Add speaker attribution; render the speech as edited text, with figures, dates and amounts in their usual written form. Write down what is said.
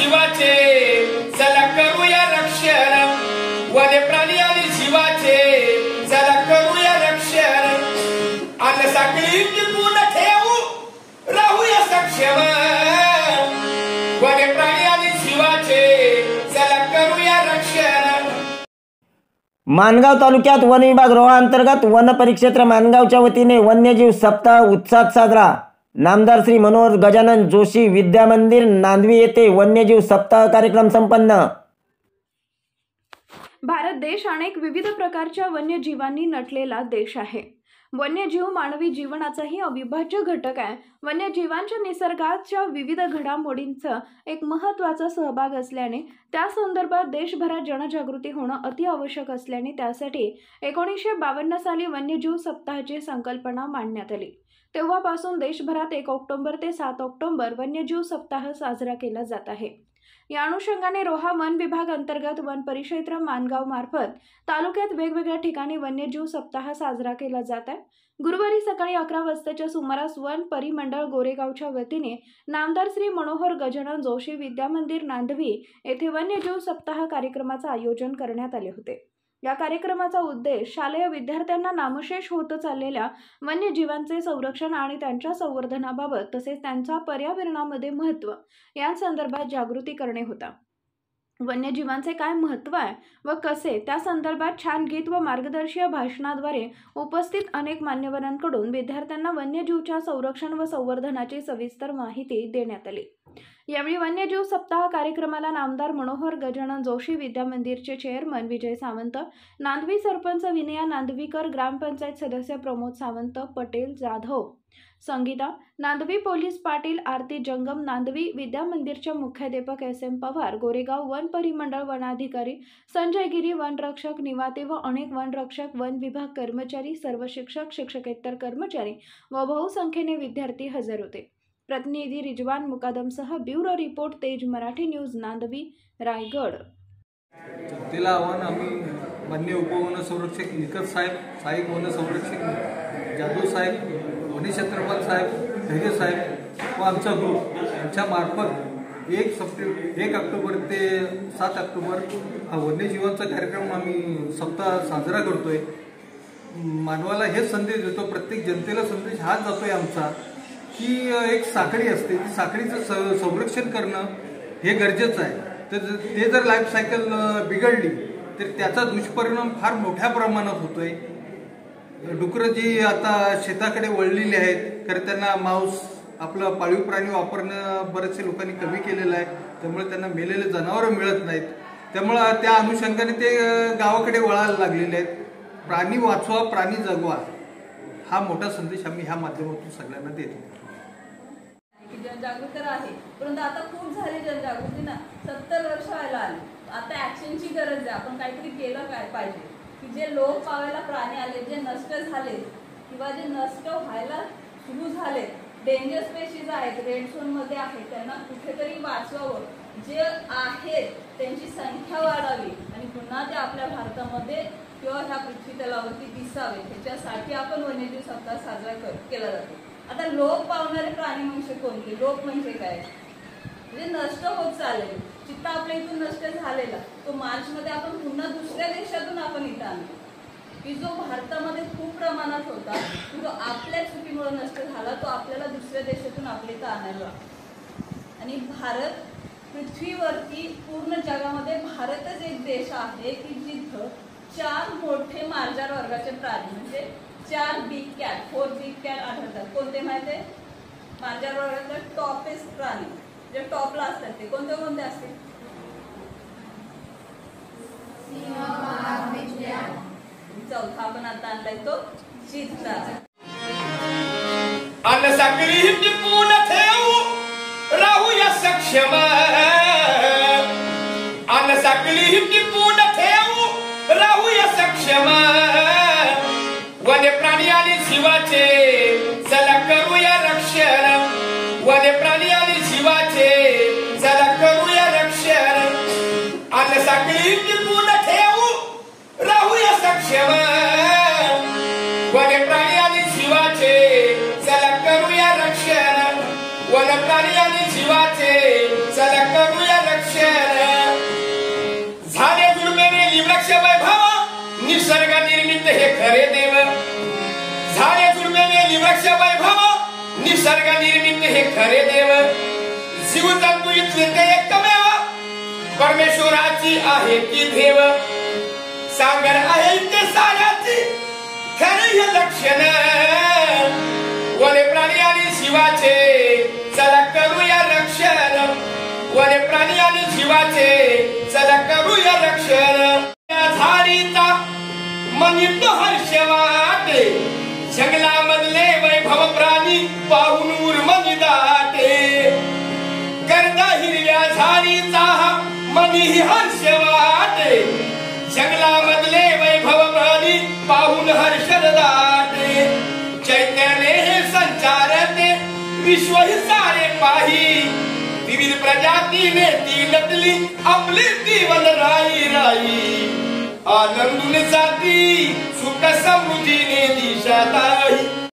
Speaker 1: जीवाचे चला करूया रक्षण, वन्य प्राणी आणि जीवाचे चला करूया रक्षण, अन्न साखळी टिकून ठेवू राहूया सक्षम, वन्य प्राणी आणि जीवाचे चला करूया रक्षण।
Speaker 2: माणगाव तालुक्यात वन विभाग रोहा अंतर्गत वन परिक्षेत्र माणगावच्या वतीने वन्यजीव सप्ताह उत्साहात साजरा। नामदार श्री मनोहर गजानन जोशी विद्या मंदिर नांदवी येथे वन्यजीव सप्ताह कार्यक्रम संपन्न।
Speaker 3: भारत देश अनेक विविध प्रकारच्या वन्यजीवांनी नटलेला देश आहे। वन्यजीव मानवी जीवनाचाही अविभाज्य घटक आहे। वन्यजीवांच्या निसर्गाच्या विविध घडामोडींचा एक महत्त्वाचा सहभाग असल्याने त्या संदर्भात देशभरात जनजागृती होणं अति आवश्यक असल्याने त्यासाठी 1952 साली वन्यजीव सप्ताहाची संकल्पना मांडण्यात आली। तेव्हापासून देशभरात 1 ऑक्टोबर ते 7 ऑक्टोबर वन्यजीव सप्ताह साजरा केला जात आहे। या अनुषंगाने रोहा वन विभाग अंतर्गत वन परिक्षेत्र माणगाव मार्फत तालुक्यात वेगवेगळ्या ठिकाणी वन्यजीव सप्ताह साजरा केला जात आहे। गुरुवारी सकाळी 11 वाजताच्या सुमारास वन परिमंडळ गोरेगावच्या वतीने नामदार श्री मनोहर गजानन जोशी विद्या मंदिर नांदवी येथे वन्यजीव सप्ताह कार्यक्रमाचे आयोजन करण्यात आले होते। या कार्यक्रमाचा उद्देश शालेय विद्यार्थ्यांना नामशेष होत चाललेल्या वन्यजीवांचे संरक्षण आणि त्यांच्या संवर्धनाबाबत तसेच त्यांच्या पर्यावरणामध्ये महत्त्व या संदर्भात जागृती करणे होता। वन्यजीवांचे काय महत्त्व आहे व कसे त्या संदर्भात छान गीत व मार्गदर्शीय भाषणाद्वारे उपस्थित अनेक मान्यवरांकडून विद्यार्थ्यांना वन्यजीवच्या संरक्षण व संवर्धनाची सविस्तर माहिती देण्यात आली। यावेळी वन्यजीव सप्ताह कार्यक्रमाला नामदार मनोहर गजानन जोशी विद्या मंदिरचे चेअरमन विजय सावंत, नांदवी सरपंच विनया नांदवीकर, ग्रामपंचायत सदस्य प्रमोद सावंत, पटेल जाधव, संगीता नांदवी, पोलीस पाटील आरती जंगम नांदवी, विद्या मंदिरचे मुख्याध्यापक SM पवार, गोरेगाव वन परिमंडळ वनाधिकारी संजय गिरी, वनरक्षक निवाते व अनेक वनरक्षक, वन विभाग कर्मचारी, सर्व शिक्षक, शिक्षकेतर कर्मचारी व बहुसंख्येने विद्यार्थी हजर होते। प्रतिनिधी रिजवान मुकादमसह ब्युरो रिपोर्ट तेज मराठी न्यूज नांदवी रायगड।
Speaker 4: तिला आव्हान आम्ही वन्य उपवन संरक्षक निकत साहेब, सहाय्यक वन संरक्षक जाधव साहेब, वनी छत्रपती साहेब, धैर्य साहेब व आमचा ग्रुप यांच्या मार्फत 1 ऑक्टोबर ते 7 ऑक्टोबर हा वन्यजीवांचा कार्यक्रम आम्ही सप्ताह साजरा करतोय। मानवाला हेच संदेश देतो, प्रत्येक जनतेला संदेश हाच जातोय आमचा की एक साखळी असते, ती साखळीचं संरक्षण करणं हे गरजेचं आहे। तर ते जर लाईफ सायकल बिघडली तर त्याचा दुष्परिणाम फार मोठ्या प्रमाणात होतोय। डुकरं जी आता शेताकडे वळलेली आहेत कारण त्यांना मांस आपलं पाळीव प्राणी वापरणं बरेचसे लोकांनी कमी केलेलं आहे, त्यामुळे त्यांना मेलेले जनावरं मिळत नाहीत, त्यामुळे त्या अनुषंगाने ते गावाकडे वळायला लागलेले आहेत। प्राणी वाचवा, प्राणी जगवा हा मोठा संदेश आम्ही ह्या माध्यमातून सगळ्यांना देतो।
Speaker 5: जनजागृती आहे, परंतु आता खूप झाली जनजागृती ना, 70 वर्ष व्हायला आली। आता ऍक्शनची गरज आहे, आपण काहीतरी केलं पाहिजे की जे लोक पावायला प्राणी आले, जे नष्ट झाले किंवा जे नष्ट व्हायला सुरू झाले, डेंजर स्पेशीज आहेत, रेड झोन मध्ये आहेत, त्यांना कुठेतरी वाचवावं, जे आहेत त्यांची संख्या वाढावी आणि पुन्हा ते आपल्या भारतामध्ये किंवा ह्या पृथ्वी तलावरती दिसावे, ह्याच्यासाठी आपण वन्यजीव सप्ताह साजरा केला जातो। आता लोप पावणारे प्राणी म्हणजे कोणते? लोप म्हणजे काय? म्हणजे नष्ट होत चाललेले, चित्ता आपल्या इथून नष्ट झालेला तो मार्च मध्ये आपण पुन्हा दुसऱ्या देशातून आपण इथं आणतो, की जो भारतामध्ये खूप प्रमाणात होता तो आपल्या चुकीमुळे नष्ट झाला, तो आपल्याला दुसऱ्या देशातून आपल्या इथं आणायला। आणि भारत पृथ्वीवरती पूर्ण जगामध्ये भारतच एक देश आहे की जिथं 4 मोठे मार्जार वर्गाचे प्राणी म्हणजे 4 बिग कॅट, 4 बिग कॅट आढळतात। कोणते माहिती आहे? मार्जार वर्गातले टॉपेस्ट प्राणी जे टॉपला असतात ते कोणते कोणते असतील? चौथा आपण आता आणलाय तो चित्ता।
Speaker 1: अन्न साखळी टिकून ठेवू राहूया सक्षम, अन्न साखळी टिकून ठेवू राहूया सक्षम, वन्य प्राणी आणि जीवाचे चला करूया रक्षण, वन्य प्राणी आणि जीवाचे चला करूया रक्षण, अन्न साखळी टिकून ठेवू राहूया सक्षम, वन्य प्राणी आणि जीवाचे चला करूया रक्षण, वन्य प्राणी आणि जीवाचे चला करूया रक्षण। निसर्ग निर्मित हे खरे देव, जीव जंतू इथले ते एकमेव, परमेश्वराची आहे ती देव, सागर आहे ते साऱ्याची खरे हे लक्षण, वने प्राणी आणि जीवाचे चला करूया रक्षण, वने प्राणी आणि जीवाचे चला करूया रक्षण. झाडीचा मनित हर्ष वाटे, जंगलामधले वैभव प्राणी पाहून उर्मनी दाटे, गर्द हिरव्या झाडीचा मनी हर्ष वाटे, जंगलामधले वैभव प्राणी पाहून हर्ष दाटे. चैतन्य हे संचारते विश्व ही सारे पाही, विविध प्रजातीने ती नटली आपली जीवन राई राई, आनंदून जाती सुख समृद्धीने दिशा ताई.